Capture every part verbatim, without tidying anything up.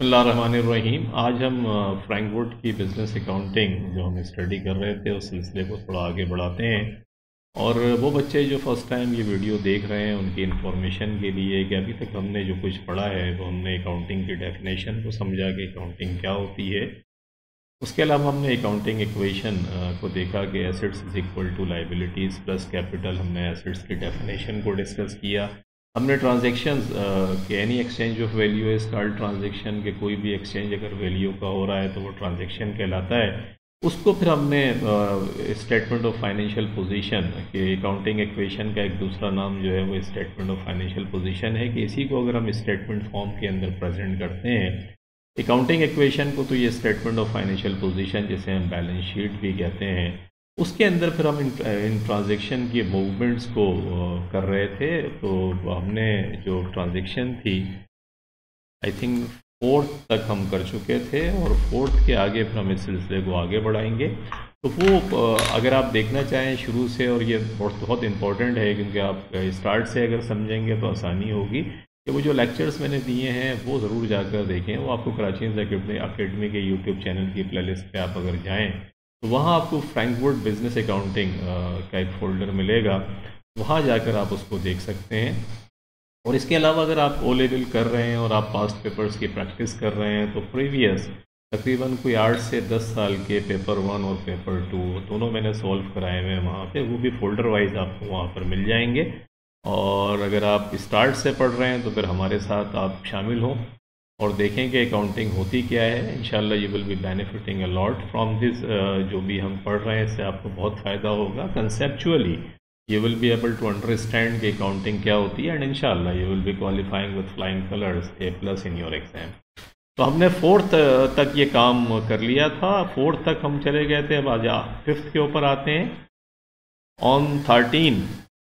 बिस्मिल्लाहिर्रहमानिर्रहीम। आज हम फ्रैंकफर्ट की बिज़नेस अकाउंटिंग जो हम स्टडी कर रहे थे उस सिलसिले को थोड़ा आगे बढ़ाते हैं। और वो बच्चे जो फ़र्स्ट टाइम ये वीडियो देख रहे हैं उनकी इन्फॉर्मेशन के लिए कि अभी तक हमने जो कुछ पढ़ा है वो हमने अकाउंटिंग की डेफिनेशन को समझा कि अकाउंटिंग क्या होती है। उसके अलावा हमने अकाउंटिंग इक्वेशन को देखा कि assets is equal to liabilities plus capital. हमने एसेट्स की डेफिनेशन को डिस्कस किया। हमने ट्रांजेक्शन्स के any exchange of value is called transaction के कोई भी एक्सचेंज अगर वैल्यू का हो रहा है तो वो ट्रांजेक्शन कहलाता है। उसको फिर हमने स्टेटमेंट ऑफ फाइनेंशियल पोजीशन के अकाउंटिंग इक्वेशन का एक दूसरा नाम जो है वो स्टेटमेंट ऑफ फाइनेंशियल पोजीशन है कि इसी को अगर हम स्टेटमेंट फॉर्म के अंदर प्रेजेंट करते हैं अकाउंटिंग इक्वेशन को तो ये स्टेटमेंट ऑफ फाइनेंशियल पोजीशन जिसे हम बैलेंस शीट भी कहते हैं उसके अंदर फिर हम इन, इन ट्रांजेक्शन की मूवमेंट्स को कर रहे थे। तो हमने जो ट्रांजेक्शन थी आई थिंक फोर्थ तक हम कर चुके थे और फोर्थ के आगे फिर हम इस सिलसिले को आगे बढ़ाएंगे। तो वो अगर आप देखना चाहें शुरू से, और ये बहुत बहुत इम्पोर्टेंट है क्योंकि आप स्टार्ट से अगर समझेंगे तो आसानी होगी कि वो जो लेक्चर्स मैंने दिए हैं वो ज़रूर जाकर देखें। वो आपको कराची अकेडमी के यूट्यूब चैनल की प्लेलिस्ट पे आप अगर जाएं तो वहाँ आपको फ्रैंकफर्ट बिजनेस अकाउंटिंग का एक फ़ोल्डर मिलेगा, वहाँ जाकर आप उसको देख सकते हैं। और इसके अलावा अगर आप ओ लेवल कर रहे हैं और आप पास्ट पेपर्स की प्रैक्टिस कर रहे हैं तो प्रीवियस तकरीबन कोई आठ से दस साल के पेपर वन और पेपर टू दोनों मैंने सॉल्व कराए हुए हैं वहाँ पे, वो भी फोल्डर वाइज आपको वहाँ पर मिल जाएंगे। और अगर आप स्टार्ट से पढ़ रहे हैं तो फिर हमारे साथ आप शामिल हों और देखें कि अकाउंटिंग होती क्या है। इंशाल्लाह you will be benefiting a lot from this. जो भी हम पढ़ रहे हैं इससे आपको बहुत फ़ायदा होगा। Conceptually you will be able to understand कि अकाउंटिंग क्या होती है एंड इंशाल्लाह you will be qualifying with flying colours A plus in your exam. तो हमने फोर्थ तक ये काम कर लिया था, फोर्थ तक हम चले गए थे। अब आज फिफ्थ के ऊपर आते हैं। On thirteen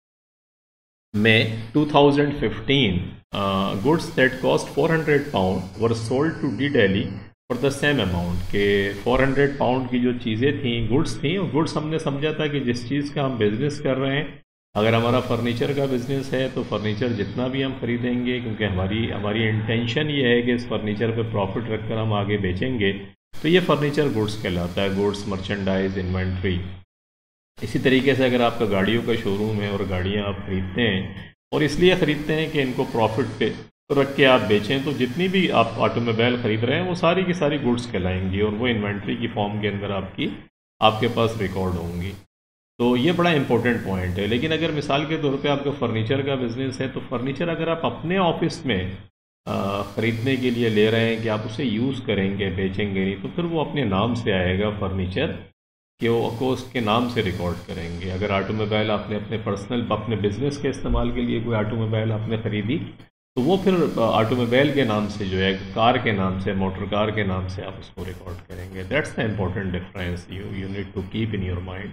May two thousand fifteen, uh, goods that cost four hundred pound were sold to D Delhi for the same amount। के four hundred pound की जो चीज़ें थी गुड्स थी, और गुड्स हमने समझा था कि जिस चीज़ का हम बिज़नेस कर रहे हैं, अगर हमारा फर्नीचर का बिज़नेस है तो फर्नीचर जितना भी हम ख़रीदेंगे, क्योंकि हमारी हमारी इंटेंशन ये है कि इस फर्नीचर पे प्रॉफिट रखकर हम आगे बेचेंगे, तो ये फर्नीचर गुड्स कहलाता है, गुड्स मर्चेंडाइज इन्वेंट्री। इसी तरीके से अगर आपका गाड़ियों का शोरूम है और गाड़ियां आप ख़रीदते हैं और इसलिए ख़रीदते हैं कि इनको प्रॉफिट पे रख के आप बेचें, तो जितनी भी आप ऑटोमोबाइल ख़रीद रहे हैं वो सारी की सारी गुड्स कहलाएंगी और वो इन्वेंट्री की फॉर्म के अंदर आपकी आपके पास रिकॉर्ड होंगी। तो ये बड़ा इंपॉर्टेंट पॉइंट है। लेकिन अगर मिसाल के तौर पे आपका फ़र्नीचर का बिज़नेस है तो फर्नीचर अगर आप अपने ऑफिस में ख़रीदने के लिए ले रहे हैं कि आप उसे यूज़ करेंगे बेचेंगे नहीं, तो फिर वो अपने नाम से आएगा फर्नीचर कि वो को उसके नाम से रिकॉर्ड करेंगे। अगर ऑटोमोबाइल आपने अपने पर्सनल अपने बिजनेस के इस्तेमाल के लिए कोई ऑटोमोबाइल आपने ख़रीदी तो वो फिर ऑटोमोबाइल के नाम से जो है कार के नाम से, मोटर कार के नाम से आप उसको रिकॉर्ड करेंगे। That's the important difference you you need to keep in your mind.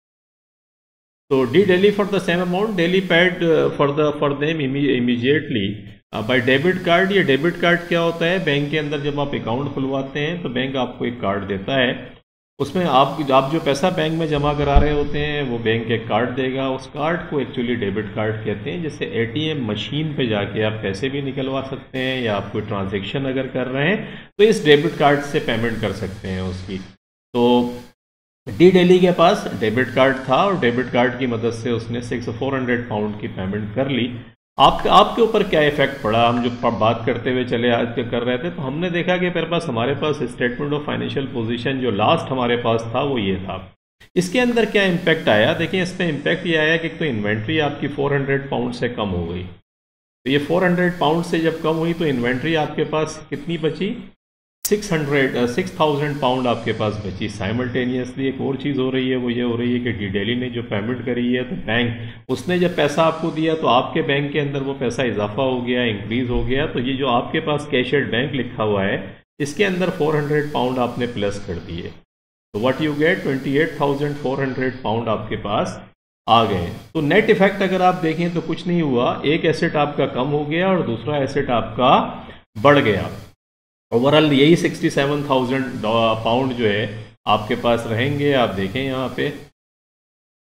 तो the Daly for the same amount, Daly paid for the for them immediately by debit card. ये debit card क्या होता है? Bank के अंदर जब आप account खुलवाते हैं तो बैंक आपको एक कार्ड देता है, उसमें आप आप जो पैसा बैंक में जमा करा रहे होते हैं वो बैंक एक कार्ड देगा। उस कार्ड को एक्चुअली डेबिट कार्ड कहते हैं। जैसे एटीएम मशीन पे जाके आप पैसे भी निकलवा सकते हैं या आप कोई ट्रांजैक्शन अगर कर रहे हैं तो इस डेबिट कार्ड से पेमेंट कर सकते हैं उसकी। तो डी डेली के पास डेबिट कार्ड था और डेबिट कार्ड की मदद से उसने सिक्स फोर हंड्रेड पाउंड की पेमेंट कर ली। आप आपके ऊपर क्या इफेक्ट पड़ा? हम जो बात करते हुए चले आज कर रहे थे तो हमने देखा कि मेरे पास हमारे पास स्टेटमेंट ऑफ फाइनेंशियल पोजीशन जो लास्ट हमारे पास था वो ये था। इसके अंदर क्या इम्पैक्ट आया? देखिए इसमें इम्पैक्ट ये आया कि तो इन्वेंट्री आपकी चार सौ पाउंड से कम हो गई। तो ये चार सौ पाउंड से जब कम हुई तो इन्वेंट्री आपके पास कितनी बची? Six hundred six thousand pound आपके पास बची। साइमल्टेनियसली एक और चीज़ हो रही है, वो ये हो रही है कि डी डेली ने जो पेमेंट करी है तो बैंक उसने जब पैसा आपको दिया तो आपके बैंक के अंदर वो पैसा इजाफा हो गया, इंक्रीज हो गया। तो ये जो आपके पास कैशियर्ड बैंक लिखा हुआ है इसके अंदर चार सौ पाउंड आपने प्लस कर दिए। तो what you get twenty eight thousand four hundred pound आपके पास आ गए। तो नेट इफेक्ट अगर आप देखें तो कुछ नहीं हुआ, एक एसेट आपका कम हो गया और दूसरा एसेट आपका बढ़ गया। ओवरऑल यही सिक्सटी सेवन थाउजेंड पाउंड जो है आपके पास रहेंगे। आप देखें यहाँ पे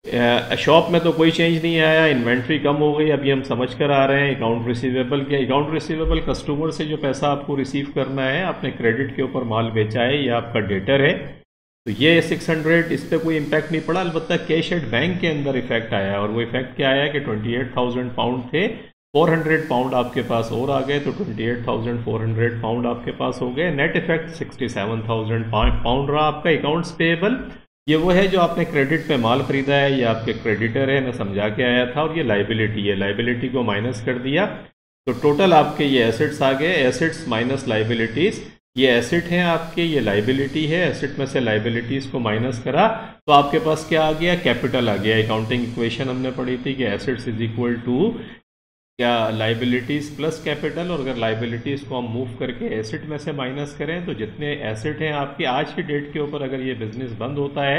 शॉप में तो कोई चेंज नहीं आया, इन्वेंट्री कम हो गई। अभी हम समझ कर आ रहे हैं अकाउंट रिसीवेबल के, अकाउंट रिसीवेबल कस्टमर से जो पैसा आपको रिसीव करना है, आपने क्रेडिट के ऊपर माल बेचा है, ये आपका डेटर है, तो ये सिक्स हंड्रेड, इस पर कोई इम्पैक्ट नहीं पड़ा। अलबत्ता कैश एट बैंक के अंदर इफेक्ट आया, और वो इफेक्ट क्या आया कि ट्वेंटी एट थाउजेंड पाउंड थे, फोर हंड्रेड पाउंड आपके पास और आ गए, तो twenty eight thousand four hundred pound आपके पास हो गए। Net effect sixty seven thousand pound रहा आपका। अकाउंट्स पेएबल ये वो है जो आपने क्रेडिट पे माल खरीदा है, ये आपके क्रेडिटर है, मैं समझा के आया था, और ये लाइबिलिटी है, लाइबिलिटी को माइनस कर दिया तो टोटल आपके ये एसेट्स आ गए। एसेट्स माइनस लाइबिलिटीज, ये एसेट हैं आपके, ये लाइबिलिटी है, एसेट में से लाइबिलिटीज को माइनस करा तो आपके पास क्या आ गया, कैपिटल आ गया। अकाउंटिंग इक्वेशन हमने पढ़ी थी कि एसेट्स इज इक्वल टू क्या, लाइबिलिटीज प्लस कैपिटल, और अगर लाइबिलिटीज को हम मूव करके एसेट में से माइनस करें तो जितने एसेट हैं आपकी आज की डेट के ऊपर, अगर ये बिजनेस बंद होता है,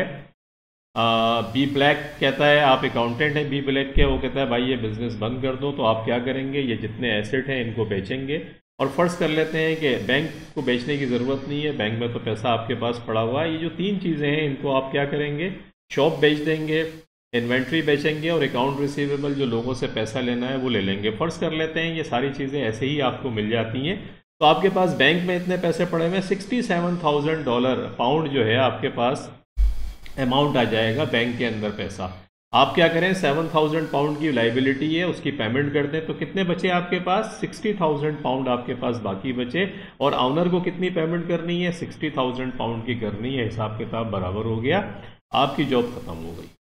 बी ब्लैक कहता है, आप अकाउंटेंट हैं बी ब्लैक के, वो कहता है भाई ये बिजनेस बंद कर दो, तो आप क्या करेंगे, ये जितने एसेट हैं इनको बेचेंगे। और फर्ज कर लेते हैं कि बैंक को बेचने की ज़रूरत नहीं है, बैंक में तो पैसा आपके पास पड़ा हुआ है, ये जो तीन चीज़ें हैं इनको आप क्या करेंगे, शॉप बेच देंगे, इन्वेंट्री बेचेंगे, और अकाउंट रिसीवेबल जो लोगों से पैसा लेना है वो ले लेंगे। फर्ज कर लेते हैं ये सारी चीज़ें ऐसे ही आपको मिल जाती हैं, तो आपके पास बैंक में इतने पैसे पड़े हुए, sixty seven thousand dollar pound जो है आपके पास अमाउंट आ जाएगा बैंक के अंदर पैसा। आप क्या करें, सेवन थाउजेंड पाउंड की लाइबिलिटी है, उसकी पेमेंट कर दें, तो कितने बचे आपके पास, सिक्सटी थाउजेंड पाउंड आपके पास बाकी बचे, और ऑनर को कितनी पेमेंट करनी है, सिक्सटी थाउजेंड पाउंड की करनी है। हिसाब किताब बराबर हो गया, आपकी जॉब खत्म हो गई।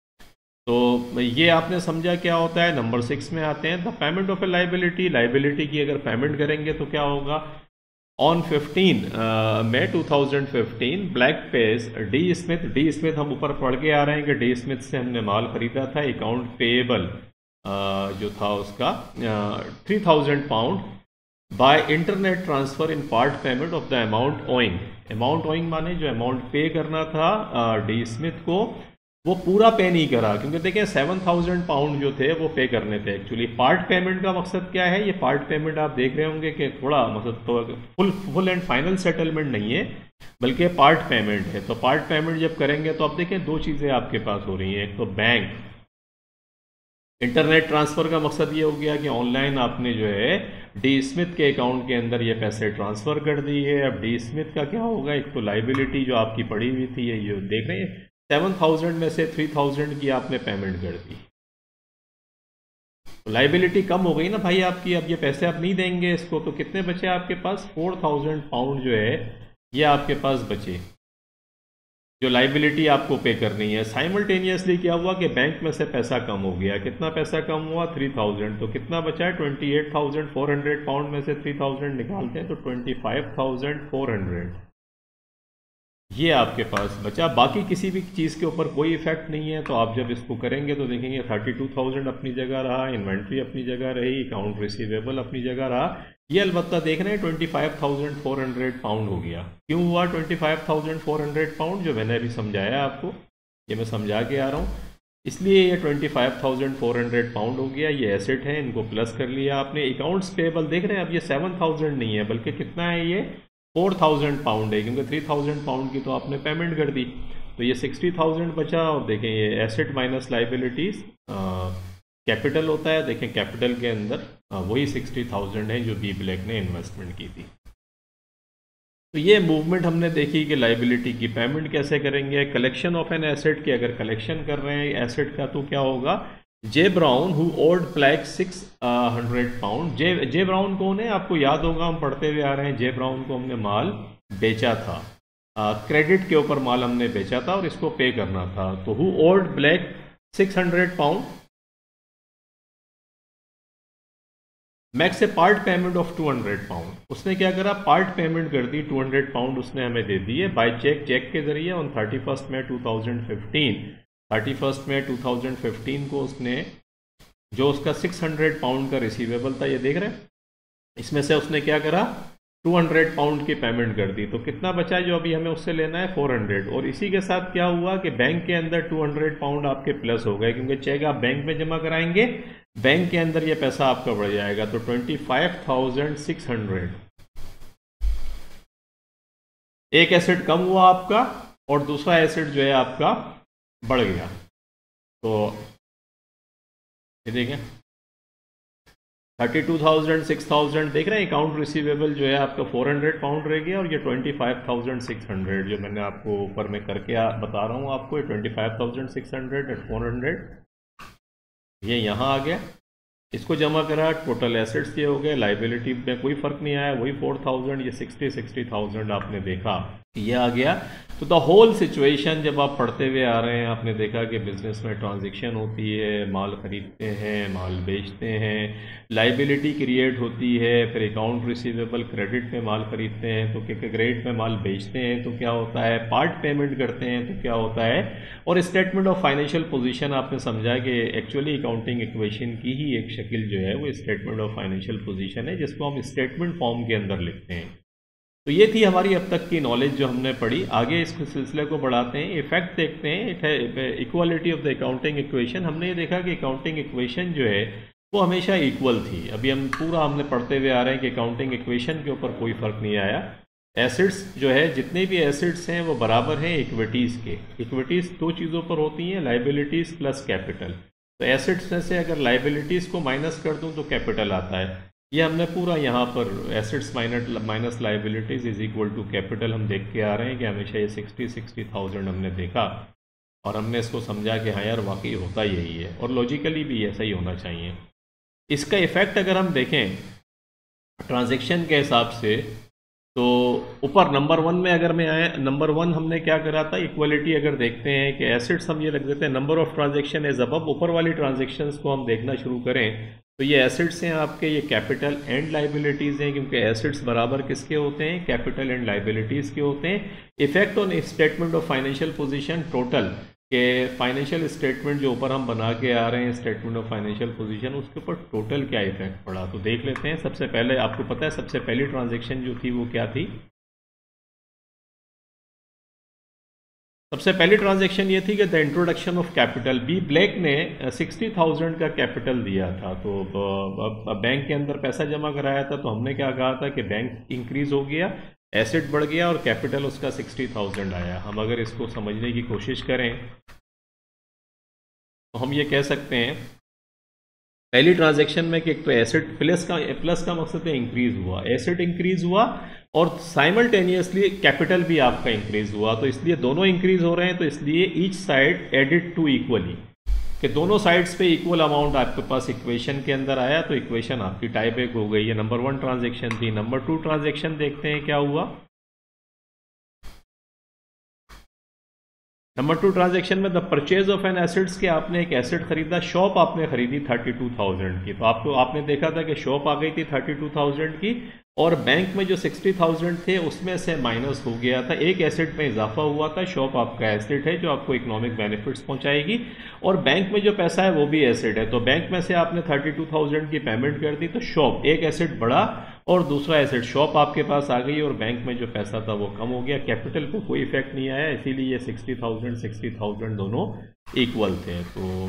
तो ये आपने समझा क्या होता है। नंबर सिक्स में आते हैं, the payment of a liability, liability की अगर पेमेंट करेंगे तो क्या होगा, on fifteen May two thousand fifteen Black pays D Smith, D Smith हम ऊपर पढ़ के आ रहे हैं कि डी स्मिथ से हमने माल खरीदा था, अकाउंट पेएबल जो था उसका three thousand pound by internet transfer in part payment of the amount owing. Amount owing माने जो अमाउंट पे करना था डी uh, स्मिथ को, वो पूरा पे नहीं करा, क्योंकि देखिए सेवन थाउजेंड पाउंड जो थे वो पे करने थे। एक्चुअली पार्ट पेमेंट का मकसद क्या है, ये पार्ट पेमेंट आप देख रहे होंगे कि थोड़ा मतलब तो full full and final settlement नहीं है, बल्कि पार्ट पेमेंट है। तो पार्ट पेमेंट जब करेंगे तो आप देखें दो चीज़ें आपके पास हो रही हैं, एक तो बैंक इंटरनेट ट्रांसफ़र का मकसद ये हो गया कि ऑनलाइन आपने जो है डी स्मिथ के अकाउंट के अंदर ये पैसे ट्रांसफ़र कर दी है। अब डी स्मिथ का क्या होगा, एक तो लाइबिलिटी जो आपकी पड़ी हुई थी, ये जो देख रहे हैं सेवन थाउजेंड में से थ्री थाउजेंड की आपने पेमेंट कर दी, तो लाइबिलिटी कम हो गई ना भाई आपकी। अब ये पैसे आप नहीं देंगे इसको, तो कितने बचे आपके पास, फोर थाउजेंड पाउंड जो है ये आपके पास बचे, जो लाइबिलिटी आपको पे करनी है। साइमल्टेनियसली क्या हुआ कि बैंक में से पैसा कम हो गया, कितना पैसा कम हुआ, थ्री थाउजेंड, तो कितना बचा है, twenty eight thousand four hundred pound में से थ्री थाउजेंड निकालते हैं तो twenty five thousand four hundred ये आपके पास बचा। बाकी किसी भी चीज़ के ऊपर कोई इफेक्ट नहीं है। तो आप जब इसको करेंगे तो देखेंगे थर्टी टू थाउजेंड अपनी जगह रहा, इन्वेंट्री अपनी जगह रही, अकाउंट रिसीवेबल अपनी जगह रहा, ये अलबत्ता देख रहे हैं twenty five thousand four hundred pound हो गया। क्यों हुआ twenty five thousand four hundred pound, जो मैंने अभी समझाया आपको, ये मैं समझा के आ रहा हूँ, इसलिए ये twenty five thousand four hundred pound हो गया। ये एसेट है, इनको प्लस कर लिया आपने। अकाउंट्स पेबल देख रहे हैं, अब ये सेवन थाउजेंड नहीं है बल्कि कितना है, ये फोर थाउजेंड पाउंड है, क्योंकि थ्री थाउजेंड पाउंड की तो आपने पेमेंट कर दी, तो ये सिक्सटी थाउजेंड बचा। और देखें ये एसेट माइनस लाइबिलिटीज कैपिटल होता है, देखें कैपिटल के अंदर आ, वही सिक्सटी थाउजेंड है जो बी ब्लैक ने इन्वेस्टमेंट की थी। तो ये मूवमेंट हमने देखी कि लाइबिलिटी की पेमेंट कैसे करेंगे। कलेक्शन ऑफ एन एसेट की अगर कलेक्शन कर रहे हैं एसेट का तो क्या होगा, J Brown who owed Black six hundred pound. J J Brown कौन है, आपको याद होगा, हम पढ़ते हुए आ रहे हैं, जे ब्राउन को हमने माल बेचा था, क्रेडिट uh, के ऊपर माल हमने बेचा था और इसको पे करना था। तो who owed Black six hundred pound makes a part payment of two hundred pound. उसने क्या करा, पार्ट पेमेंट कर दी, टू हंड्रेड पाउंड उसने हमें दे दिए बाय चेक, चेक के जरिए on thirty first May two thousand fifteen thirty first May two thousand fifteen को उसने जो उसका सिक्स हंड्रेड पाउंड का रिसीवेबल था, ये देख रहे हैं, इसमें से उसने क्या करा, टू हंड्रेड पाउंड की पेमेंट कर दी। तो कितना बचा जो अभी हमें उससे लेना है, फोर हंड्रेड। और इसी के साथ क्या हुआ कि बैंक के अंदर टू हंड्रेड पाउंड आपके प्लस हो गए, क्योंकि चेक आप बैंक में जमा कराएंगे, बैंक के अंदर ये पैसा आपका बढ़ जाएगा। तो twenty five thousand six hundred एक एसेट कम हुआ आपका और दूसरा एसेट जो है आपका बढ़ गया। तो ये देखें thirty two thousand six thousand देख रहे हैं, अकाउंट रिसीवेबल जो है आपका फोर हंड्रेड पाउंड रह गया, और ये twenty five thousand six hundred जो मैंने आपको ऊपर में करके आ, बता रहा हूँ आपको, ये twenty five thousand six hundred eight four hundred ये यहाँ आ गया। इसको जमा करा, टोटल एसेट्स ये हो गए, लाइबिलिटी में कोई फ़र्क नहीं आया, वही फोर थाउजेंड, ये सिक्सटी सिक्सटी थाउजेंड आपने देखा ये आ गया। तो द होल सिचुएशन जब आप पढ़ते हुए आ रहे हैं, आपने देखा कि बिजनेस में ट्रांजैक्शन होती है, माल खरीदते हैं, माल बेचते हैं, लाइबिलिटी क्रिएट होती है, फिर अकाउंट रिसीवेबल क्रेडिट में माल खरीदते हैं तो क्या, क्रेडिट में माल बेचते हैं तो क्या होता है, पार्ट पेमेंट करते हैं तो क्या होता है, और स्टेटमेंट ऑफ फाइनेंशियल पोजीशन आपने समझा कि एक्चुअली अकाउंटिंग इक्वेशन की ही एक शक्ल जो है वो स्टेटमेंट ऑफ फाइनेंशियल पोजीशन है, जिसको हम स्टेटमेंट फॉर्म के अंदर लिखते हैं। तो ये थी हमारी अब तक की नॉलेज जो हमने पढ़ी। आगे इस सिलसिले को बढ़ाते हैं, इफेक्ट देखते हैं equality of the accounting equation. हमने ये देखा कि अकाउंटिंग इक्वेशन जो है वो हमेशा इक्वल थी। अभी हम पूरा हमने पढ़ते हुए आ रहे हैं कि अकाउंटिंग इक्वेशन के ऊपर कोई फ़र्क नहीं आया। एसिड्स जो है, जितने भी एसिड्स हैं वो बराबर हैं इक्विटीज़ के। इक्विटीज़ दो चीज़ों पर होती हैं, लाइबिलिटीज़ प्लस कैपिटल। तो एसिड्स में से अगर लाइबिलिटीज़ को माइनस कर दूँ तो कैपिटल आता है। ये हमने पूरा यहाँ पर assets minus minus liabilities is equal to capital हम देख के आ रहे हैं कि हमेशा ये सिक्सटी सिक्सटी थाउजेंड हमने देखा, और हमने इसको समझा कि हाँ यार वाकई होता यही है, और लॉजिकली भी ऐसा ही होना चाहिए। इसका इफ़ेक्ट अगर हम देखें ट्रांजैक्शन के हिसाब से, तो ऊपर नंबर वन में अगर मैं आए, नंबर वन हमने क्या करा था, इक्वलिटी अगर देखते हैं कि एसेट्स हम ये रख देते हैं, number of transaction as above, ऊपर वाली ट्रांजैक्शंस को हम देखना शुरू करें तो ये एसेट्स हैं आपके, ये कैपिटल एंड लाइबिलिटीज़ हैं, क्योंकि एसेट्स बराबर किसके होते हैं, कैपिटल एंड लाइबिलिटीज़ के होते हैं। Effect on statement of financial position total, के फाइनेंशियल स्टेटमेंट जो ऊपर हम बना के आ रहे हैं, स्टेटमेंट ऑफ फाइनेंशियल पोजीशन, उसके ऊपर टोटल क्या इफेक्ट पड़ा तो देख लेते हैं। सबसे पहले आपको पता है सबसे पहली ट्रांजेक्शन जो थी वो क्या थी, सबसे पहली ट्रांजैक्शन ये थी कि the introduction of capital. B Black ने सिक्सटी थाउजेंड का कैपिटल दिया था, तो बैंक के अंदर पैसा जमा कराया था, तो हमने क्या कहा था कि बैंक इंक्रीज हो गया, एसेट बढ़ गया और कैपिटल उसका सिक्सटी थाउजेंड आया। हम अगर इसको समझने की कोशिश करें तो हम ये कह सकते हैं पहली ट्रांजैक्शन में कि एक तो एसेट प्लस का प्लस का मकसद है इंक्रीज हुआ, एसेट इंक्रीज हुआ और साइमल्टेनियसली कैपिटल भी आपका इंक्रीज हुआ, तो इसलिए दोनों इंक्रीज हो रहे हैं, तो इसलिए each side added to equally, कि दोनों साइड्स पे इक्वल अमाउंट आपके पास इक्वेशन के अंदर आया, तो इक्वेशन आपकी टाइप एक हो गई है। नंबर वन ट्रांजैक्शन थी। नंबर टू ट्रांजैक्शन देखते हैं क्या हुआ। नंबर टू ट्रांजैक्शन में the purchase of an assets, के आपने एक एसेट खरीदा, शॉप आपने खरीदी थर्टी टू थाउजेंड की, तो आपको आपने देखा था कि शॉप आ गई थी थर्टी टू थाउजेंड की, और बैंक में जो सिक्सटी थाउजेंड थे उसमें से माइनस हो गया था, एक एसेट में इजाफा हुआ था। शॉप आपका एसेट है जो आपको इकोनॉमिक बेनिफिट्स पहुंचाएगी, और बैंक में जो पैसा है वो भी एसेट है, तो बैंक में से आपने थर्टी टू थाउजेंड की पेमेंट कर दी, तो शॉप एक एसेट बढ़ा और दूसरा एसेट शॉप आपके पास आ गई, और बैंक में जो पैसा था वो कम हो गया, कैपिटल को कोई इफेक्ट नहीं आया, इसीलिए ये सिक्सटी थाउजेंड सिक्सटी थाउजेंड दोनों इक्वल थे। तो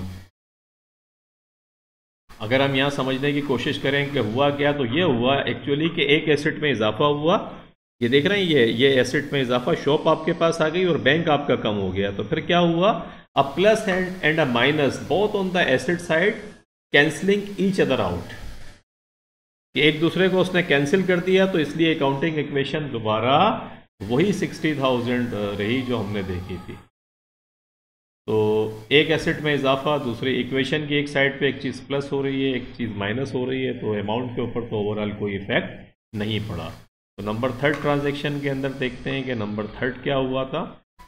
अगर हम यहाँ समझने की कोशिश करें कि हुआ क्या, तो ये हुआ एक्चुअली कि एक एसेट में इजाफा हुआ, ये देख रहे हैं, ये ये एसेट में इजाफा, शॉप आपके पास आ गई और बैंक आपका कम हो गया, तो फिर क्या हुआ, a plus and and a minus both on the asset side cancelling each other out, एक दूसरे को उसने कैंसिल कर दिया, तो इसलिए अकाउंटिंग इक्वेशन दोबारा वही सिक्सटी थाउजेंड रही जो हमने देखी थी। तो एक एसेट में इजाफा, दूसरे इक्वेशन की एक साइड पे एक चीज़ प्लस हो रही है, एक चीज़ माइनस हो रही है, तो अमाउंट के ऊपर तो ओवरऑल कोई इफेक्ट नहीं पड़ा। तो नंबर थर्ड ट्रांजैक्शन के अंदर देखते हैं कि नंबर थर्ड क्या हुआ था।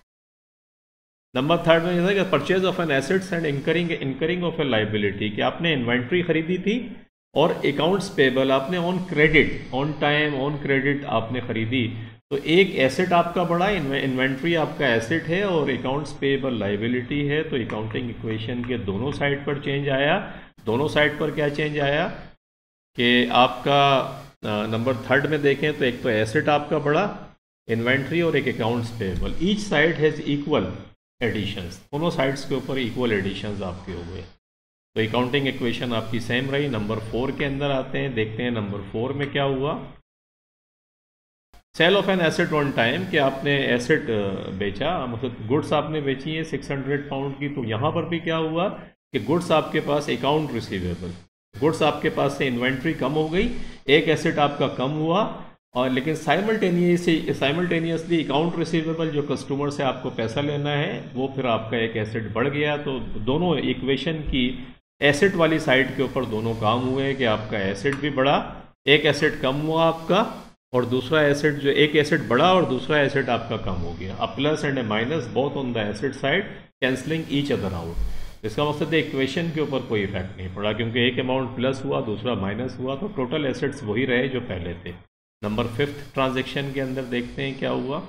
नंबर थर्ड में यह था कि purchase of an assets and incurring incurring of a liability, कि आपने इन्वेंट्री खरीदी थी और अकाउंट्स पेबल आपने on credit, on time on credit आपने खरीदी, तो एक एसेट आपका बढ़ा, इन्वेंट्री आपका एसेट है और अकाउंट्स पेबल लाइबिलिटी है, तो अकाउंटिंग इक्वेशन के दोनों साइड पर चेंज आया। दोनों साइड पर क्या चेंज आया कि आपका नंबर थर्ड में देखें तो एक तो एसेट आपका बढ़ा, इन्वेंट्री और एक accounts payable, each side has equal additions, दोनों साइड्स के ऊपर इक्वल एडिशंस आपके हो गए, तो अकाउंटिंग इक्वेशन आपकी सेम रही। नंबर फोर के अंदर आते हैं, देखते हैं नंबर फोर में क्या हुआ। Sale of an asset on time कि आपने एसेट बेचा, मतलब गुड्स आपने बेची है सिक्स हंड्रेड पाउंड की, तो यहाँ पर भी क्या हुआ कि गुड्स आपके पास अकाउंट रिसीवेबल, गुड्स आपके पास से इन्वेंट्री कम हो गई, एक एसेट आपका कम हुआ, और लेकिन साइमल्टेनियसली साइमल्टेनियसली अकाउंट रिसीवेबल जो कस्टमर से आपको पैसा लेना है वो फिर आपका एक एसेट बढ़ गया। तो दोनों इक्वेशन की एसेट वाली साइड के ऊपर दोनों काम हुए कि आपका एसेट भी बढ़ा, एक एसेट कम हुआ आपका, और दूसरा एसेट जो एक एसेट बढ़ा और दूसरा एसेट आपका कम हो गया। A plus and a minus both on the asset side cancelling each other out. इसका मतलब है इक्वेशन के ऊपर कोई इफेक्ट नहीं पड़ा, क्योंकि एक अमाउंट प्लस हुआ दूसरा माइनस हुआ, तो टोटल एसेट्स वही रहे जो पहले थे। नंबर फिफ्थ ट्रांजेक्शन के अंदर देखते हैं क्या हुआ।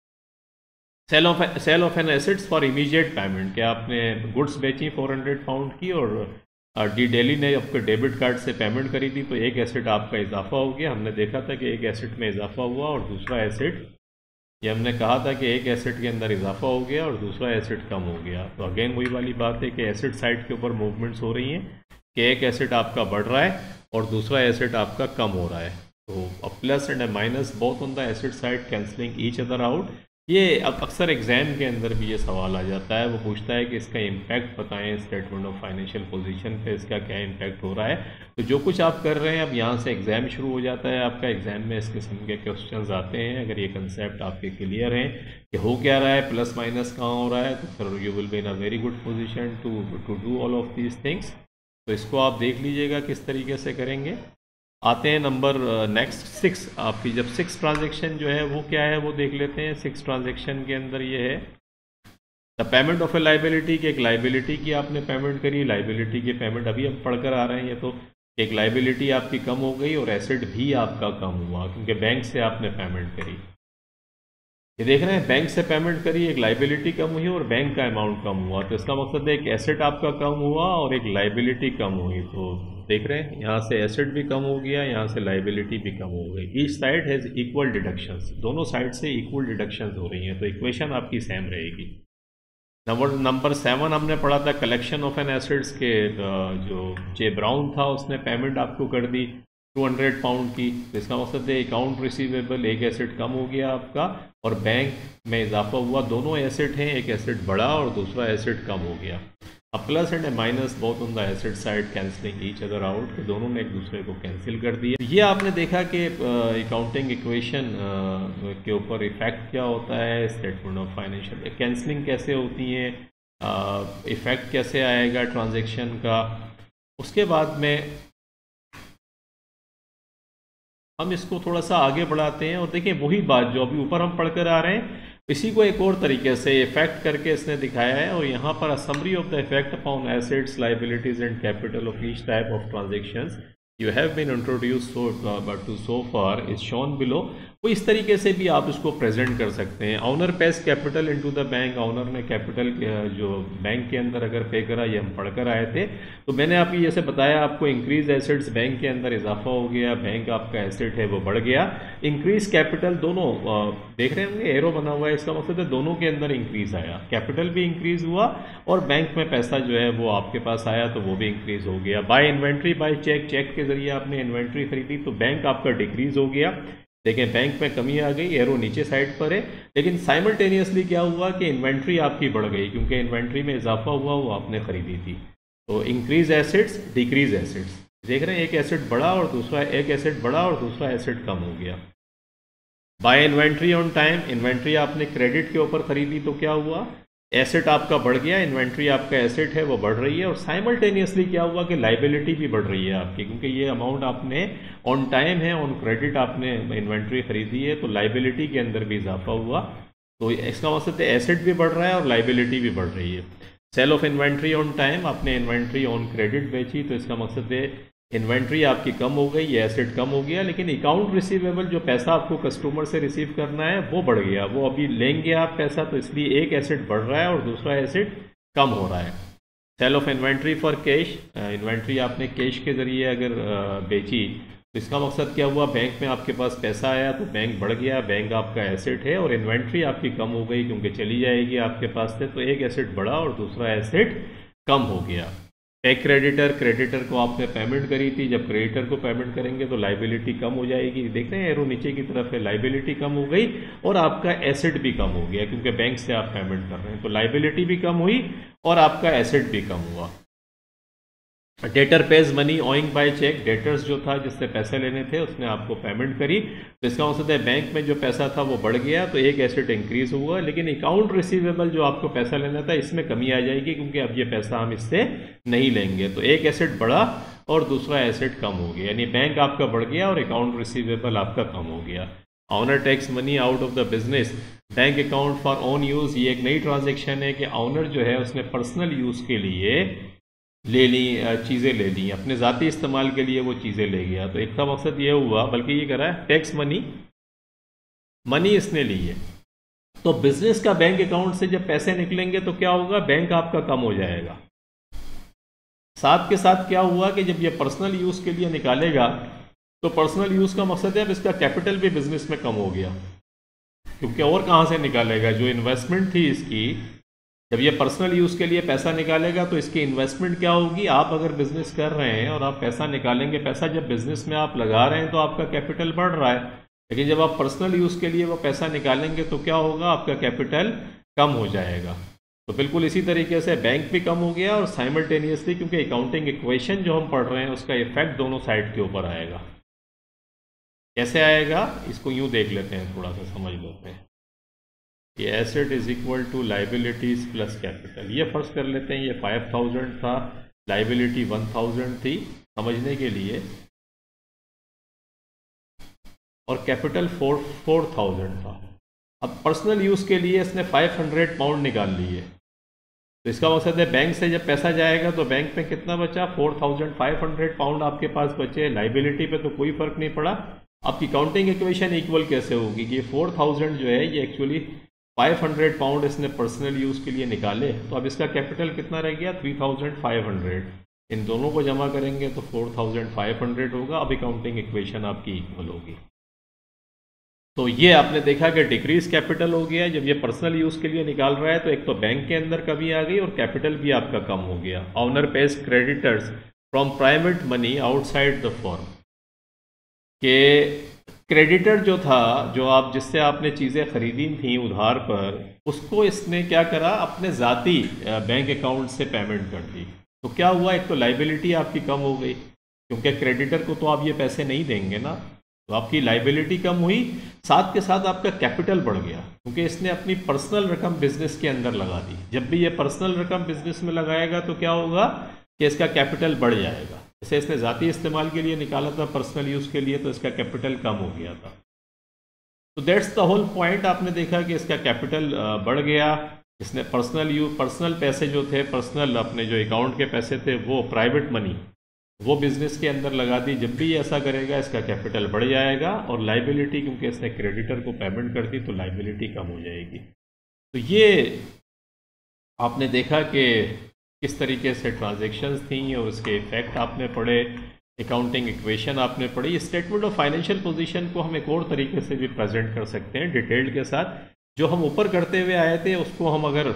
Sale of sale of an assets for immediate payment, क्या आपने गुड्स बेची फोर हंड्रेड पाउंड की और डी डेली ने आपके डेबिट कार्ड से पेमेंट करी थी, तो एक एसेट आपका इजाफा हो गया। हमने देखा था कि एक एसेट में इजाफा हुआ और दूसरा एसेट, ये हमने कहा था कि एक एसेट के अंदर इजाफा हो गया और दूसरा एसेट कम हो गया। तो अगेन वही वाली बात है कि एसेट साइड के ऊपर मूवमेंट्स हो रही हैं कि एक एसेट आपका बढ़ रहा है और दूसरा एसेट आपका कम हो रहा है। तो a plus and a minus both on the asset side cancelling each other out. ये अब अक्सर एग्जाम के अंदर भी ये सवाल आ जाता है, वो पूछता है कि इसका इम्पैक्ट बताएं स्टेटमेंट ऑफ फाइनेंशियल पोजीशन पे, इसका क्या इम्पैक्ट हो रहा है। तो जो कुछ आप कर रहे हैं अब यहाँ से एग्ज़ाम शुरू हो जाता है आपका, एग्ज़ाम में इस किस्म के क्वेश्चंस आते हैं। अगर ये कंसेप्ट आपके क्लियर हैं कि हो क्या रहा है, प्लस माइनस कहाँ हो रहा है, तो फिर you will be in a very good position to to do all of these things. तो इसको आप देख लीजिएगा किस तरीके से करेंगे। आते हैं नंबर नेक्स्ट सिक्स, आपकी जब सिक्स ट्रांजेक्शन जो है वो क्या है वो देख लेते हैं। सिक्स ट्रांजेक्शन के अंदर ये है the payment of a liability, कि एक लाइबिलिटी की आपने पेमेंट करी, लाइबिलिटी की पेमेंट अभी हम पढ़कर आ रहे हैं। ये तो एक लाइबिलिटी आपकी कम हो गई और एसेट भी आपका कम हुआ क्योंकि बैंक से आपने पेमेंट करी। ये देख रहे हैं बैंक से पेमेंट करी, एक लाइबिलिटी कम हुई और बैंक का अमाउंट कम हुआ, तो इसका मकसद है एक एसेट आपका कम हुआ और एक लाइबिलिटी कम हुई। तो देख रहे हैं यहाँ से एसेट भी कम हो गया, यहाँ से लाइबिलिटी भी कम हो गई। Each side has equal deductions, दोनों साइड से इक्वल डिडक्शंस हो रही हैं, तो इक्वेशन आपकी सेम रहेगी। नंबर नंबर सेवन हमने पढ़ा था कलेक्शन ऑफ एन एसेट्स के, जो जे ब्राउन था उसने पेमेंट आपको कर दी टू हंड्रेड पाउंड की, तो इसका मकसद है अकाउंट रिसीवेबल, एक एसेट कम हो गया आपका और बैंक में इजाफा हुआ। दोनों एसेट हैं, एक एसेट बढ़ा और दूसरा एसेट कम हो गया। A plus and a minus both on the asset side cancelling each other out, कि दोनों ने एक दूसरे को कैंसिल कर दिया। ये आपने देखा कि अकाउंटिंग इक्वेशन के ऊपर इफेक्ट क्या होता है, स्टेटमेंट ऑफ फाइनेंशियल कैंसलिंग कैसे होती है, इफेक्ट कैसे आएगा ट्रांजेक्शन का। उसके बाद में हम इसको थोड़ा सा आगे बढ़ाते हैं और देखिए वही बात जो अभी ऊपर हम पढ़कर आ रहे हैं, इसी को एक और तरीके से इफेक्ट करके इसने दिखाया है। और यहाँ पर summary of the effect upon assets, liabilities and capital of each type of transactions you have been introduce so but to so far is shown below. वो इस तरीके से भी आप इसको प्रेजेंट कर सकते हैं। Owner pays capital into the bank, owner ने कैपिटल जो बैंक के अंदर अगर पे करा, ये हम पढ़कर आए थे। तो मैंने आपको जैसे बताया, आपको इंक्रीज एसेट्स, बैंक के अंदर इजाफा हो गया, बैंक आपका एसेट है वो बढ़ गया। इंक्रीज कैपिटल, दोनों देख रहे होंगे एरो बना हुआ है, इसका मतलब है दोनों के अंदर इंक्रीज आया, कैपिटल भी इंक्रीज हुआ और बैंक में पैसा जो है वो आपके पास आया तो वो भी इंक्रीज हो गया। Buy inventory by cheque, cheque के जरिए आपने इन्वेंट्री खरीदी तो बैंक आपका डिक्रीज हो गया। देखें बैंक में कमी आ गई, एरो नीचे साइड पर है, लेकिन साइमल्टेनियसली क्या हुआ कि इन्वेंट्री आपकी बढ़ गई क्योंकि इन्वेंट्री में इजाफा हुआ, वो आपने खरीदी थी। तो इंक्रीज एसेट्स, डिक्रीज एसेट्स, देख रहे हैं एक एसेट बढ़ा और दूसरा एक एसेट बढ़ा और दूसरा एसेट कम हो गया। Buy inventory on time, inventory आपने क्रेडिट के ऊपर खरीदी तो क्या हुआ, एसेट आपका बढ़ गया, इन्वेंट्री आपका एसेट है वो बढ़ रही है। और साइमल्टेनियसली क्या हुआ कि लाइबिलिटी भी बढ़ रही है आपकी, क्योंकि ये अमाउंट आपने ऑन टाइम है, ऑन क्रेडिट आपने इन्वेंट्री खरीदी है, तो लाइबिलिटी के अंदर भी इजाफा हुआ। तो इसका मतलब है एसेट भी बढ़ रहा है और लाइबिलिटी भी बढ़ रही है। Sale of inventory on time, आपने इन्वेंट्री ऑन क्रेडिट बेची तो इसका मकसद है इन्वेंट्री आपकी कम हो गई, ये एसेट कम हो गया, लेकिन अकाउंट रिसीवेबल जो पैसा आपको कस्टमर से रिसीव करना है वो बढ़ गया, वो अभी लेंगे आप पैसा, तो इसलिए एक एसेट बढ़ रहा है और दूसरा एसेट कम हो रहा है। Sale of inventory for cash, inventory आपने कैश के ज़रिए अगर बेची तो इसका मकसद क्या हुआ, बैंक में आपके पास पैसा आया तो बैंक बढ़ गया, बैंक आपका एसेट है, और इन्वेंट्री आपकी कम हो गई क्योंकि चली जाएगी आपके पास से, तो एक एसेट बढ़ा और दूसरा एसेट कम हो गया। पे क्रेडिटर, क्रेडिटर को आपने पेमेंट करी थी, जब क्रेडिटर को पेमेंट करेंगे तो लाइबिलिटी कम हो जाएगी। देख रहे हैं एरो नीचे की तरफ है, लाइबिलिटी कम हो गई और आपका एसेट भी कम हो गया क्योंकि बैंक से आप पेमेंट कर रहे हैं, तो लाइबिलिटी भी कम हुई और आपका एसेट भी कम हुआ। Debtor pays money owing by cheque, debtors जो था जिससे पैसे लेने थे उसने आपको पेमेंट करी, तो इसका मतलब है बैंक में जो पैसा था वो बढ़ गया तो एक एसेट इंक्रीज हुआ, लेकिन अकाउंट रिसीवेबल जो आपको पैसा लेना था इसमें कमी आ जाएगी क्योंकि अब ये पैसा हम इससे नहीं लेंगे, तो एक एसेट बढ़ा और दूसरा एसेट कम हो गया, यानी बैंक आपका बढ़ गया और अकाउंट रिसीवेबल आपका कम हो गया। Owner takes money out of the business, bank account for own use, ये एक नई ट्रांजेक्शन है कि ऑनर जो है उसने पर्सनल यूज़ के लिए ले ली, चीज़ें ले ली, अपने ज़ाती इस्तेमाल के लिए वो चीज़ें ले गया, तो एक का मकसद ये हुआ, बल्कि ये करा है टैक्स मनी, मनी इसने ली है। तो बिजनेस का बैंक अकाउंट से जब पैसे निकलेंगे तो क्या होगा, बैंक आपका कम हो जाएगा। साथ के साथ क्या हुआ कि जब ये पर्सनल यूज़ के लिए निकालेगा तो पर्सनल यूज़ का मकसद है अब इसका कैपिटल भी बिजनेस में कम हो गया, क्योंकि और कहाँ से निकालेगा, जो इन्वेस्टमेंट थी इसकी, जब ये पर्सनल यूज़ के लिए पैसा निकालेगा तो इसकी इन्वेस्टमेंट क्या होगी, आप अगर बिजनेस कर रहे हैं और आप पैसा निकालेंगे, पैसा जब बिजनेस में आप लगा रहे हैं तो आपका कैपिटल बढ़ रहा है, लेकिन जब आप पर्सनल यूज़ के लिए वो पैसा निकालेंगे तो क्या होगा, आपका कैपिटल कम हो जाएगा। तो बिल्कुल इसी तरीके से बैंक भी कम हो गया और साइमल्टेनियसली, क्योंकि अकाउंटिंग इक्वेशन जो हम पढ़ रहे हैं उसका इफेक्ट दोनों साइड के ऊपर आएगा। कैसे आएगा, इसको यूँ देख लेते हैं, थोड़ा सा समझ लेते हैं। ये asset is equal to liabilities plus capital, ये फर्ज कर लेते हैं ये फाइव थाउजेंड था, लाइबिलिटी वन थाउजेंड थी समझने के लिए, और कैपिटल फोर फोर थाउजेंड था। अब पर्सनल यूज़ के लिए इसने फाइव हंड्रेड पाउंड निकाल लिए, तो इसका मकसद है बैंक से जब पैसा जाएगा तो बैंक में कितना बचा, four thousand five hundred pound आपके पास बचे। लाइबिलिटी पे तो कोई फर्क नहीं पड़ा। आपकी काउंटिंग इक्वेशन इक्वल कैसे होगी कि फोर थाउजेंड जो है ये एक्चुअली फाइव हंड्रेड पाउंड इसने पर्सनल यूज़ के लिए निकाले, तो अब इसका कैपिटल कितना रह गया, थ्री थाउजेंड फाइव हंड्रेड। इन दोनों को जमा करेंगे तो फोर थाउजेंड फाइव हंड्रेड होगा। अब अकाउंटिंग इक्वेशन आपकी इक्वल होगी। तो ये आपने देखा कि डिक्रीज कैपिटल हो गया जब ये पर्सनल यूज़ के लिए निकाल रहा है, तो एक तो बैंक के अंदर कमी आ गई और कैपिटल भी आपका कम हो गया। Owner pays creditors from private money outside the firm, के क्रेडिटर जो था, जो आप जिससे आपने चीज़ें खरीदी थी उधार पर, उसको इसने क्या करा, अपने ज़ाती बैंक अकाउंट से पेमेंट कर दी। तो क्या हुआ, एक तो लाइबिलिटी आपकी कम हो गई क्योंकि क्रेडिटर को तो आप ये पैसे नहीं देंगे ना, तो आपकी लाइबिलिटी कम हुई, साथ के साथ आपका कैपिटल बढ़ गया क्योंकि इसने अपनी पर्सनल रकम बिजनेस के अंदर लगा दी। जब भी ये पर्सनल रकम बिजनेस में लगाएगा तो क्या होगा कि इसका कैपिटल बढ़ जाएगा। जैसे इसने ज़ाती इस्तेमाल के लिए निकाला था पर्सनल यूज़ के लिए, तो इसका कैपिटल कम हो गया था। तो दैट्स द होल पॉइंट। आपने देखा कि इसका कैपिटल बढ़ गया, इसने पर्सनल यूज पर्सनल पैसे जो थे, पर्सनल अपने जो अकाउंट के पैसे थे, वो प्राइवेट मनी वो बिजनेस के अंदर लगा दी। जब भी ऐसा करेगा इसका कैपिटल बढ़ जाएगा और लाइबिलिटी, क्योंकि इसने क्रेडिटर को पेमेंट कर दी तो लाइबिलिटी कम हो जाएगी। तो ये आपने देखा कि किस तरीके से ट्रांजैक्शंस थी और उसके इफेक्ट आपने पढ़े, अकाउंटिंग इक्वेशन आपने पढ़ी। स्टेटमेंट ऑफ फाइनेंशियल पोजीशन को हम एक और तरीके से भी प्रेजेंट कर सकते हैं डिटेल्ड के साथ। जो हम ऊपर करते हुए आए थे उसको हम अगर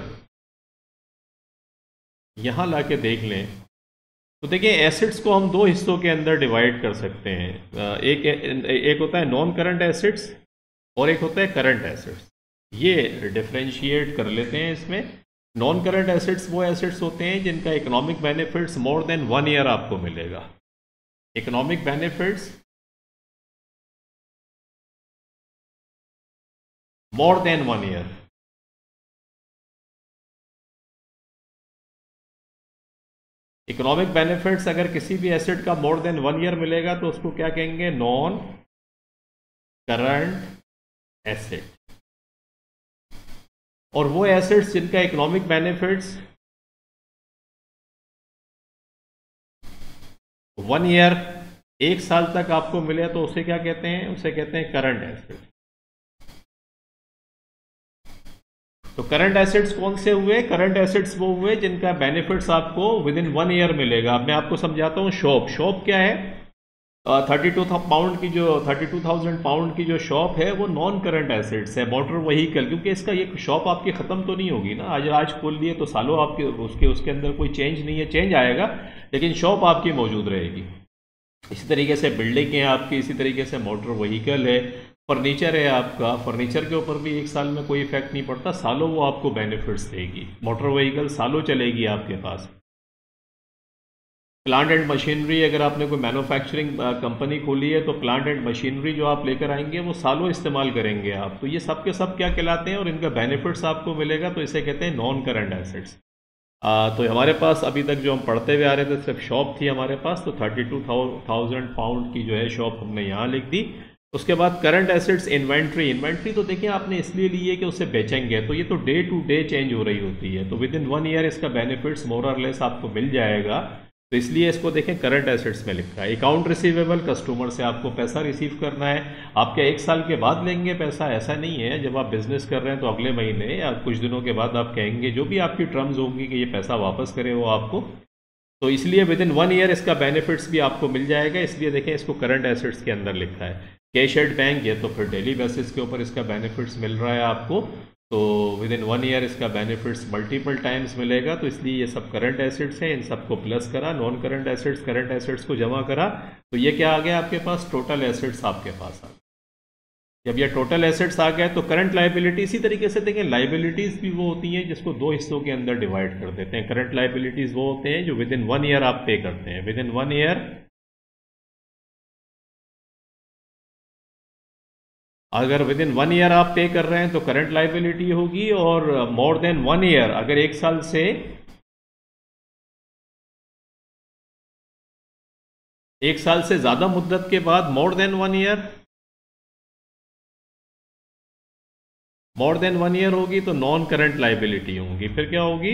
यहाँ ला के देख लें तो देखिए एसेट्स को हम दो हिस्सों के अंदर डिवाइड कर सकते हैं। एक एक होता है नॉन करंट एसेट्स और एक होता है करंट एसेट्स। ये डिफरेंशिएट कर लेते हैं इसमें। नॉन करंट एसेट्स वो एसेट्स होते हैं जिनका economic benefits more than one year आपको मिलेगा। Economic benefits more than one year. Economic benefits अगर किसी भी एसेट का मोर देन वन ईयर मिलेगा तो उसको क्या कहेंगे, नॉन करंट एसेट। और वो एसेट्स जिनका इकोनॉमिक बेनिफिट्स वन ईयर, एक साल तक आपको मिले तो उसे क्या कहते हैं, उसे कहते हैं करंट एसेट। तो करंट एसेट्स कौन से हुए, करंट एसेट्स वो हुए जिनका बेनिफिट्स आपको विद इन वन ईयर मिलेगा। अब मैं आपको समझाता हूं। शॉप शॉप क्या है, थर्टी टू पाउंड की जो थर्टी टू थाउजेंड पाउंड की जो शॉप है वो नॉन करंट एसेट्स है, मोटर व्हीकल, क्योंकि इसका ये शॉप आपकी ख़त्म तो नहीं होगी ना, आज आज खोल लिए तो सालों आपके उसके उसके अंदर कोई चेंज नहीं है, चेंज आएगा लेकिन शॉप आपकी मौजूद रहेगी। इसी तरीके से बिल्डिंग है आपकी, इसी तरीके से मोटर व्हीकल है, फर्नीचर है आपका, फर्नीचर के ऊपर भी एक साल में कोई इफेक्ट नहीं पड़ता, सालों वो आपको बेनिफिट्स देगी। मोटर व्हीकल सालों चलेगी आपके पास। प्लांट एंड मशीनरी, अगर आपने कोई मैन्युफैक्चरिंग कंपनी खोली है तो प्लांट एंड मशीनरी जो आप लेकर आएंगे वो सालों इस्तेमाल करेंगे आप, तो ये सब के सब क्या कहलाते हैं और इनका बेनिफिट्स आपको मिलेगा, तो इसे कहते हैं नॉन करंट एसेट्स। तो हमारे पास अभी तक जो हम पढ़ते हुए आ रहे थे सिर्फ शॉप थी हमारे पास, तो थर्टी टू थाउजेंड पाउंड की जो है शॉप हमने यहाँ लिख दी। उसके बाद करंट एसेट्स इन्वेंट्री, इन्वेंट्री तो देखिए आपने इसलिए ली है कि उसे बेचेंगे, तो ये तो डे टू डे चेंज हो रही होती है, तो विद इन वन ईयर इसका बेनिफिट्स मोर और लेस आपको मिल जाएगा, तो इसलिए इसको देखें करंट एसेट्स में लिखा है। अकाउंट रिसीवेबल, कस्टमर से आपको पैसा रिसीव करना है, आपके एक साल के बाद लेंगे पैसा, ऐसा नहीं है, जब आप बिजनेस कर रहे हैं तो अगले महीने या कुछ दिनों के बाद आप कहेंगे, जो भी आपकी टर्म्स होंगी कि ये पैसा वापस करे वो आपको, तो इसलिए विद इन वन ईयर इसका बेनिफिट्स भी आपको मिल जाएगा, इसलिए देखें इसको करंट एसेट्स के अंदर लिखा है। कैश एट बैंक, ये तो फिर डेली बेसिस के ऊपर इसका बेनिफिट्स मिल रहा है आपको, तो विद इन वन ईयर इसका बेनिफिट्स मल्टीपल टाइम्स मिलेगा, तो इसलिए ये सब करंट एसेट्स हैं, इन सबको प्लस करा, non current assets current assets को जमा करा, तो ये क्या आ गया आपके पास, टोटल एसेट्स आपके पास आ गए। जब ये टोटल एसेट्स आ गए तो करंट लाइबिलिटी, इसी तरीके से देखें लाइबिलिटीज़ भी वो होती हैं जिसको दो हिस्सों के अंदर डिवाइड कर देते हैं। करंट लाइबिलिटीज़ वो होते हैं जो विद इन वन ईयर आप पे करते हैं, विद इन वन ईयर अगर विद इन वन ईयर आप पे कर रहे हैं तो करंट लाइबिलिटी होगी, और मोर देन वन ईयर, अगर एक साल से एक साल से ज्यादा मुद्दत के बाद, more than one year more than one year होगी तो नॉन करंट लाइबिलिटी होगी। फिर क्या होगी,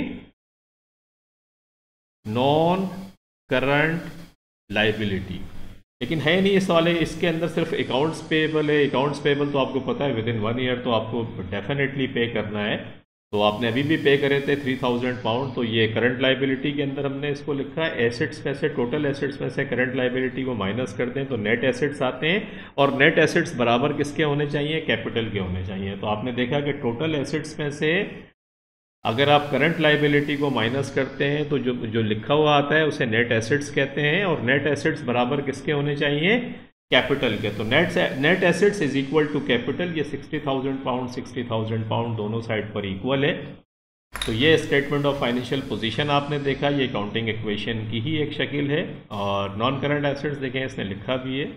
नॉन करंट लाइबिलिटी, लेकिन है नहीं इस वाले, इसके अंदर सिर्फ अकाउंट्स पेबल है। अकाउंट्स पेबल तो आपको पता है विद इन वन ईयर तो आपको डेफिनेटली पे करना है, तो आपने अभी भी पे करे थे थ्री थाउजेंड पाउंड, तो ये करंट लाइबिलिटी के अंदर हमने इसको लिखा है। एसेट्स में से, टोटल एसेट्स में से करंट लाइबिलिटी को माइनस करते हैं तो नेट एसेट्स आते हैं, और नेट एसेट्स बराबर किसके होने चाहिए, कैपिटल के होने चाहिए। तो आपने देखा कि टोटल एसेट्स में से अगर आप करंट लाइबिलिटी को माइनस करते हैं तो जो जो लिखा हुआ आता है उसे नेट एसेट्स कहते हैं, और नेट एसेट्स बराबर किसके होने चाहिए, कैपिटल के। तो net net assets is equal to capital, ये sixty thousand pound sixty thousand pound दोनों साइड पर इक्वल है। तो ये स्टेटमेंट ऑफ फाइनेंशियल पोजीशन आपने देखा, ये अकाउंटिंग इक्वेशन की ही एक शक्ल है। और नॉन करंट एसेट्स देखें इसने लिखा भी है,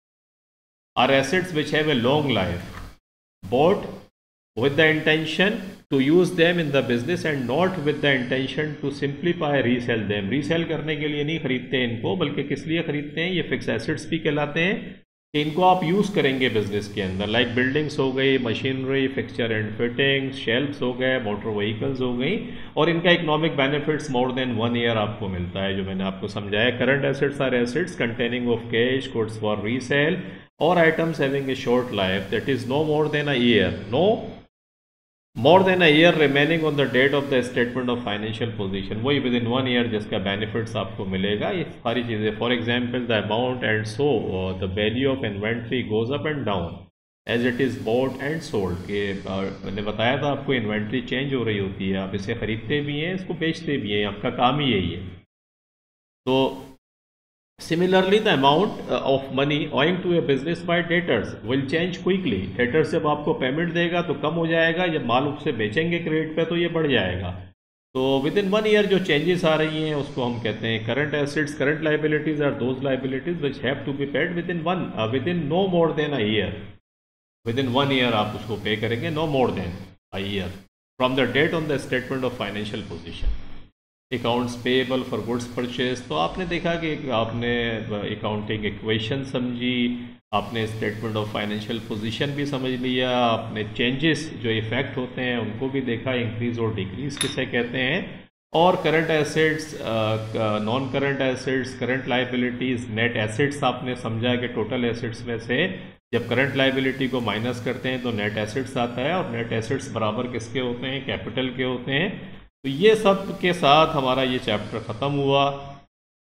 are assets which have a long life bought with the intention to use them in the business and not with the intention to simplify resell them। Resell करने के लिए नहीं खरीदते इनको, बल्कि किस लिए खरीदते हैं, ये फिक्स एसेट्स भी कहलाते हैं कि इनको आप यूज़ करेंगे बिजनेस के अंदर, लाइक बिल्डिंग्स हो गई, machinery, fixture and fittings, shelfs हो गए, मोटर व्हीकल्स हो गई, और इनका economic benefits more than one year आपको मिलता है, जो मैंने आपको समझाया। Current assets are assets containing of cash, goods for resale, or items having a short life that is no more than a year, no more than a year remaining on the date of the statement of financial position, वही within one year जिसका benefits आपको मिलेगा। ये सारी चीज़ें, for example the amount and so the value of inventory goes up and down as it is bought and sold, के मैंने बताया था आपको इन्वेंट्री चेंज हो रही होती है, आप इसे खरीदते भी हैं, इसको बेचते भी हैं, आपका काम ही यही है। तो Similarly, the amount of money owing to a business by debtors will change quickly। Debtors जब आपको पेमेंट देगा तो कम हो जाएगा, जब माल उससे बेचेंगे क्रेडिट पे तो ये बढ़ जाएगा। तो विद इन वन ईयर जो चेंजेस आ रही हैं उसको हम कहते हैं current assets. Current liabilities are those liabilities which have to be paid within one within no more than a year. Within one year आप उसको पे करेंगे, no more than a year from the date on the statement of financial position. Accounts payable for goods purchase, तो आपने देखा कि आपने accounting equation समझी, आपने स्टेटमेंट ऑफ फाइनेंशियल पोजीशन भी समझ लिया, आपने चेंजेस जो इफेक्ट होते हैं उनको भी देखा, इंक्रीज और डिक्रीज किसे कहते हैं, और current assets, non current assets, current liabilities, net assets आपने समझा कि टोटल एसेट्स में से जब करंट लाइबिलिटी को माइनस करते हैं तो नेट एसेट्स आता है, और नेट एसेट्स बराबर किसके होते हैं, कैपिटल के होते हैं। तो ये सब के साथ हमारा ये चैप्टर ख़त्म हुआ।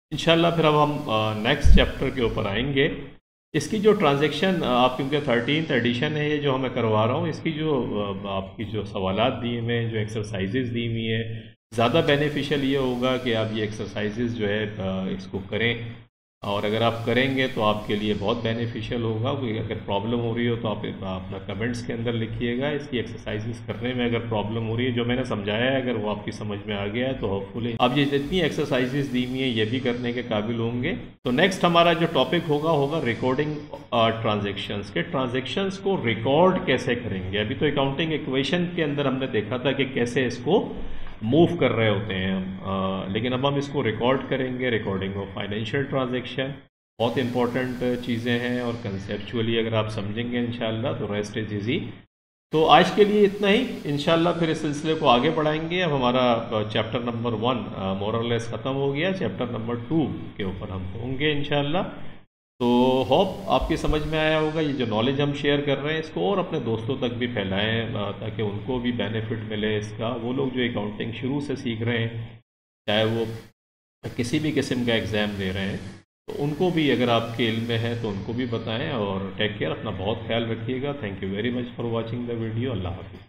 इंशाल्लाह फिर अब हम नेक्स्ट चैप्टर के ऊपर आएंगे। इसकी जो ट्रांजैक्शन आप क्योंकि थर्टीन्थ एडिशन है ये जो मैं करवा रहा हूँ, इसकी जो आपकी जो सवालात दिए हुए हैं, जो एक्सरसाइजेज दी हुई हैं, ज़्यादा बेनिफिशियल ये होगा कि आप ये एक्सरसाइजेज जो है इसको करें, और अगर आप करेंगे तो आपके लिए बहुत बेनिफिशियल होगा। अगर प्रॉब्लम हो रही हो तो आप अपना कमेंट्स के अंदर लिखिएगा। इसकी एक्सरसाइजेस करने में अगर प्रॉब्लम हो रही है, जो मैंने समझाया है अगर वो आपकी समझ में आ गया है तो होपफुली आप ये जितनी एक्सरसाइजेस दी हुई हैं ये भी करने के काबिल होंगे। तो नेक्स्ट हमारा जो टॉपिक होगा होगा रिकॉर्डिंग ट्रांजेक्शन्स के। ट्रांजेक्शन्स को रिकॉर्ड कैसे करेंगे। अभी तो अकाउंटिंग इक्वेशन के अंदर हमने देखा था कि कैसे इसको मूव कर रहे होते हैं हम, लेकिन अब हम इसको रिकॉर्ड करेंगे। रिकॉर्डिंग ऑफ फाइनेंशियल ट्रांजैक्शन बहुत इंपॉर्टेंट चीज़ें हैं, और कंसेप्चुअली अगर आप समझेंगे इंशाल्लाह तो रेस्ट इज इजी। तो आज के लिए इतना ही, इंशाल्लाह फिर इस सिलसिले को आगे बढ़ाएंगे। अब हमारा चैप्टर नंबर वन मोरलेस ख़त्म हो गया, चैप्टर नंबर टू के ऊपर हम होंगे इंशाल्लाह। तो होप आपकी समझ में आया होगा। ये जो नॉलेज हम शेयर कर रहे हैं इसको और अपने दोस्तों तक भी फैलाएं, ताकि उनको भी बेनिफिट मिले इसका। वो लोग जो अकाउंटिंग शुरू से सीख रहे हैं, चाहे वो किसी भी किस्म का एग्ज़ाम दे रहे हैं, तो उनको भी अगर आपके इल्म में है तो उनको भी बताएं। और टेक केयर, अपना बहुत ख्याल रखिएगा। Thank you very much for watching the video. अल्लाह हाफिज़।